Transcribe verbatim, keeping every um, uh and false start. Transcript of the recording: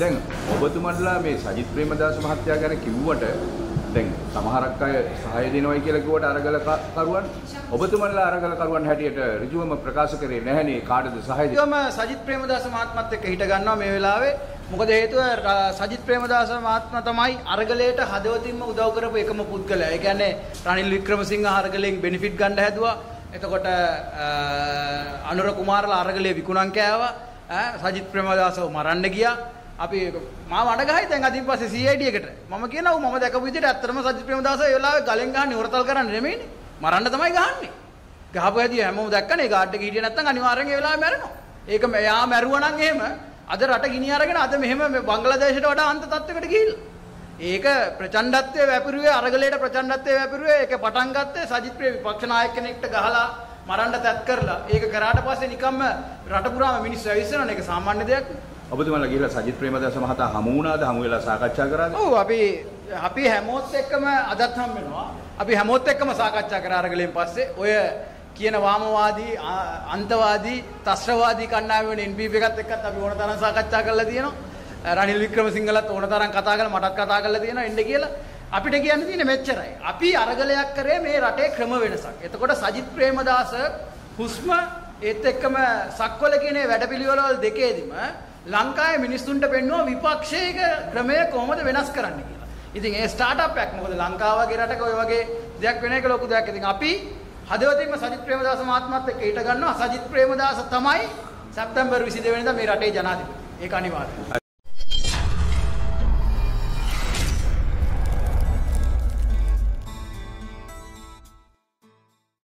දැන් ඔබතුමන්ලා මේ සජිත් ප්‍රේමදාස මහත්තයා ගැන කිව්වට දැන් සමහරක් අය සහාය දෙනවයි කියලා කිව්වට අරගල කරුවන් ඔබතුමන්ලා අරගල කරුවන් හැටියට ඍජුවම ප්‍රකාශ කරේ නැහැනේ කාටද සහාය දෙන්නේ? ඊළඟ සජිත් ප්‍රේමදාස මහත්මත් එක්ක හිට ගන්නවා මේ වෙලාවේ. මොකද හේතුව සජිත් ප්‍රේමදාස මහත්මයා තමයි අරගලයට හදවතින්ම උදව් කරපු එකම පුද්ගලයා. ඒ කියන්නේ රනිල් වික්‍රමසිංහ අරගලෙන් බෙනිෆිට් ගන්න හැදුවා. එතකොට අනුර කුමාරලා අරගලේ විකුණන් කෑවා. සජිත් ප්‍රේමදාසව මරන්න ගියා. අපි මාව අඬ ගහයි දැන් අදින් පස්සේ සී ආයි ඩී එකට මම කියනවා මම දැකපු විදිහට ඇත්තටම සජිත් ප්‍රේමදාස ඒ වෙලාවේ ගලෙන් ගහන්නේ හොරතල් කරන්නේ නෙමෙයිනේ මරන්න තමයි ගහන්නේ ගහපු හැදී හැමෝම දැක්කනේ ගාඩ් එකේ හිටියේ නැත්නම් අනිවාර්යෙන් ඒ වෙලාවේ මැරෙනවා ඒක එයා මැරුවා නම් එහෙම අද රට ගිනි අරගෙන අද මෙහෙම බංග්ලාදේශයට වඩා අන්ත තත්ත්වයකට ගිහිල්ලා ඒක ප්‍රචණ්ඩත්වයේ වැපිරුවේ අරගලයට ප්‍රචණ්ඩත්වයේ වැපිරුවේ ඒක පටන් ගත්තේ සජිත් ප්‍රේ විපක්ෂ නායක කෙනෙක්ට ගහලා මරන්න තැත් කරලා ඒක කරාට පස්සේ නිකම්ම රට පුරාම මිනිස්සු ඇවිස්සනනේ ඒක සාමාන්‍ය දෙයක් නේ ඔබතුමාලා ගිහලා සජිත් ප්‍රේමදාස මහතා හමු වුණාද හමු වෙලා සාකච්ඡා කරාද? ඔව් අපි අපි හැමෝත් එක්කම අදත් හම් වෙනවා. අපි හැමෝත් එක්කම සාකච්ඡා කරා අරගලෙන් පස්සේ ඔය කියන වාමවාදී අන්තවාදී ත්‍ස්රවාදී කණ්ඩායම වෙන එන් පී පී එකත් එක්කත් අපි ඕන තරම් සාකච්ඡා කරලා තියෙනවා. රනිල් වික්‍රමසිංහලත් ඕන තරම් කතා කරලා මටත් කතා කරලා තියෙනවා එන්න කියලා. අපිට කියන්න තියෙන්නේ මෙච්චරයි. අපි අරගලයක් කරේ මේ රටේ ක්‍රම වෙනසක්. එතකොට සජිත් ප්‍රේමදාස හුස්ම ඒත් එක්කම සක්වල කියන වැඩපිළිවෙළවල් දෙකේදීම ලංකාවේ මිනිස්සුන්ට පෙන්වුවා විපක්ෂයක ක්‍රමය කොහොමද වෙනස් කරන්න කියලා. ඉතින් ඒ ස්ටාර්ට්අප් එකක් මොකද ලංකාව වගේ රටක ඔය වගේ දෙයක් වෙන එක ලොකු දෙයක්. ඉතින් අපි හදවතින්ම සජිත් ප්‍රේමදාස මහත්මයාත් එක්ක හිට ගන්නවා. සජිත් ප්‍රේමදාස තමයි සැප්තැම්බර් විසිදෙනි වෙනිදා මේ රටේ ජනාධිපති. ඒක අනිවාර්යයි.